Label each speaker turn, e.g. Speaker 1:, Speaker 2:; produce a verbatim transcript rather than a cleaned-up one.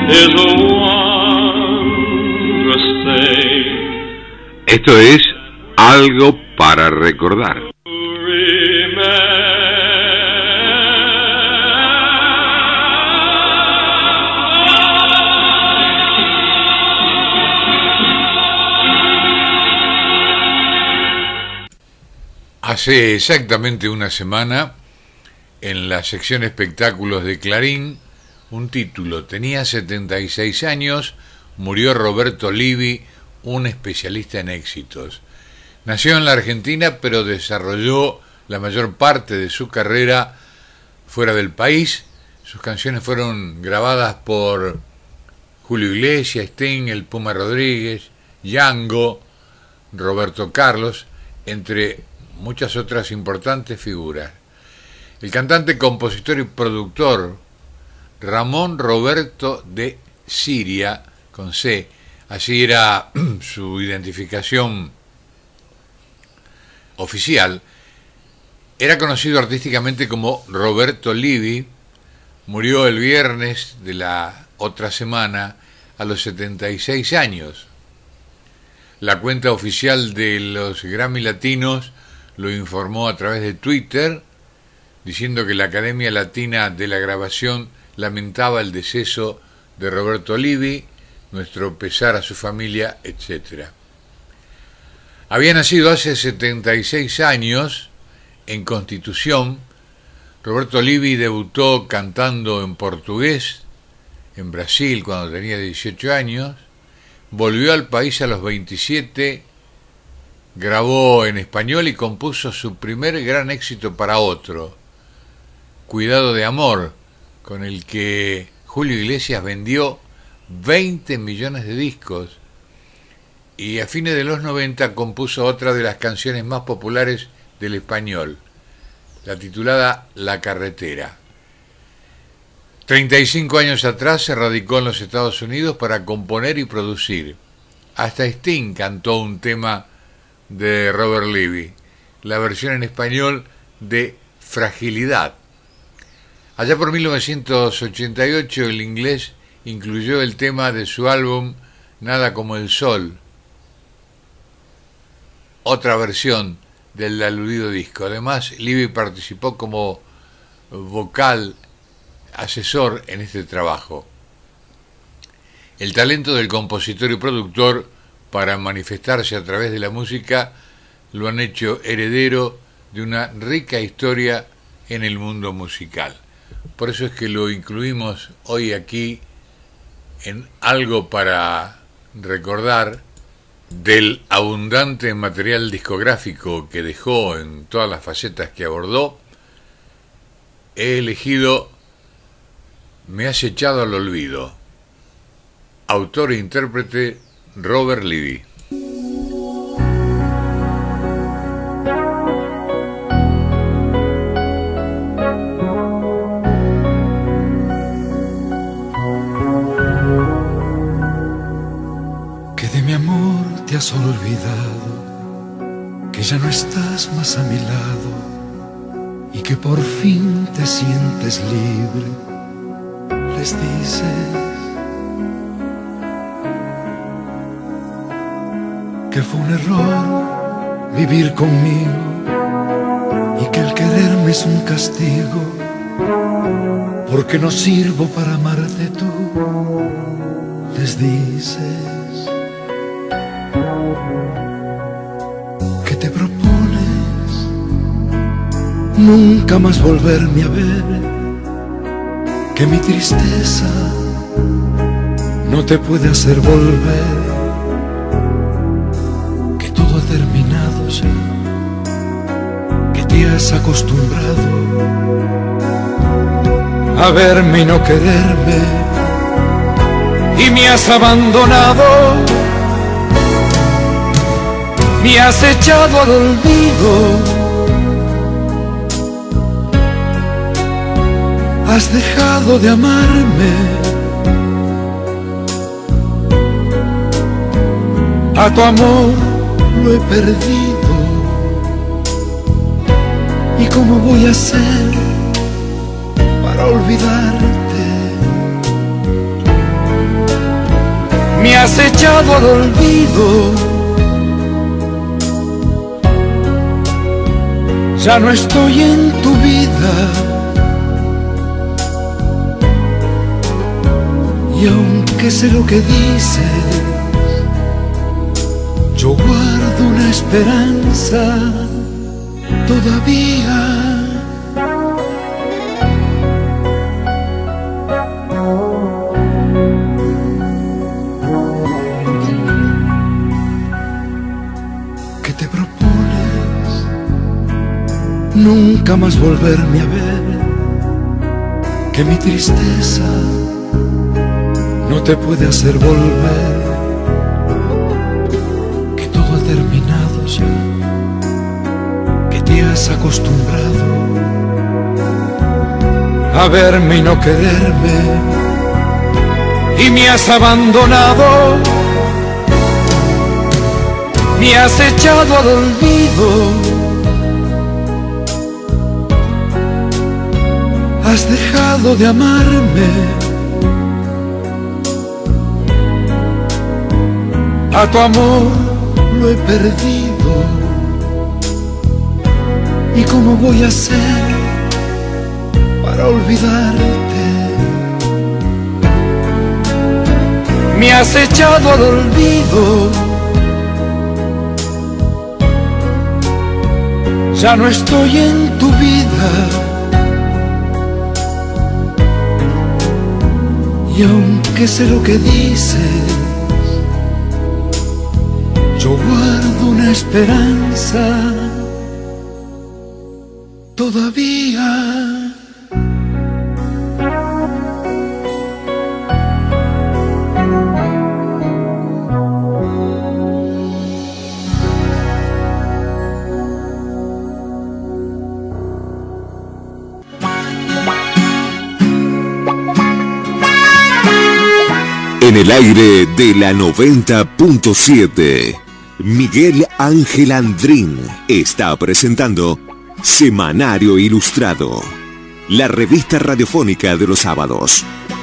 Speaker 1: is a wondrous thing.
Speaker 2: Esto es algo para recordar.
Speaker 3: Hace exactamente una semana, en la sección espectáculos de Clarín, un título: tenía setenta y seis años, murió Roberto Livi, un especialista en éxitos. Nació en la Argentina, pero desarrolló la mayor parte de su carrera fuera del país. Sus canciones fueron grabadas por Julio Iglesias, Sting, el Puma Rodríguez, Django, Roberto Carlos, entre muchas otras importantes figuras. El cantante, compositor y productor Ramón Roberto de Siria, con C, así era su identificación oficial, era conocido artísticamente como Roberto Livi. Murió el viernes de la otra semana a los setenta y seis años. La cuenta oficial de los Grammy Latinos lo informó a través de Twitter, diciendo que la Academia Latina de la Grabación lamentaba el deceso de Roberto Livi, nuestro pesar a su familia, etcétera. Había nacido hace setenta y seis años en Constitución. Roberto Livi debutó cantando en portugués en Brasil cuando tenía dieciocho años, volvió al país a los veintisiete, grabó en español y compuso su primer gran éxito para otro, Cuidado de Amor, con el que Julio Iglesias vendió veinte millones de discos, y a fines de los noventa compuso otra de las canciones más populares del español, la titulada La Carretera. treinta y cinco años atrás se radicó en los Estados Unidos para componer y producir. Hasta Sting cantó un tema de Robert Livi, la versión en español de Fragilidad. Allá por mil novecientos ochenta y ocho el inglés incluyó el tema de su álbum Nada como el Sol, otra versión del aludido disco. Además, Livi participó como vocal asesor en este trabajo. El talento del compositor y productor para manifestarse a través de la música lo han hecho heredero de una rica historia en el mundo musical. Por eso es que lo incluimos hoy aquí en algo para recordar. Del abundante material discográfico que dejó en todas las facetas que abordó, he elegido Me has echado al olvido, autor e intérprete Robert Livi.
Speaker 4: Que de mi amor te has olvidado, que ya no estás más a mi lado y que por fin te sientes libre, les dices que fue un error vivir conmigo y que el quererme es un castigo, porque no sirvo para amarte tú, les dices que te propones nunca más volverme a ver, que mi tristeza no te puede hacer volver, que todo ha terminado ya, que te has acostumbrado a verme y no quererme, y me has abandonado, me has echado al olvido, has dejado de amarme, a tu amor lo he perdido, y cómo voy a hacer para olvidarte. has echado al olvido. Ya no estoy en tu vida. Y aunque sé lo que dices, yo guardo una esperanza todavía. ¿Qué te propones? Nunca más volverme a ver. Que mi tristeza no te puede hacer volver, que todo ha terminado ya, que te has acostumbrado a verme y no quererme, y me has abandonado, me has echado al olvido, has dejado de amarme. A tu amor lo he perdido. ¿Y cómo voy a hacer para olvidarte? Me has echado al olvido. Ya no estoy en tu vida. Y aunque sé lo que dices, yo guardo una esperanza todavía.
Speaker 1: En el aire de la noventa punto siete, Miguel Ángel Andrín está presentando Semanario Ilustrado, la revista radiofónica de los sábados.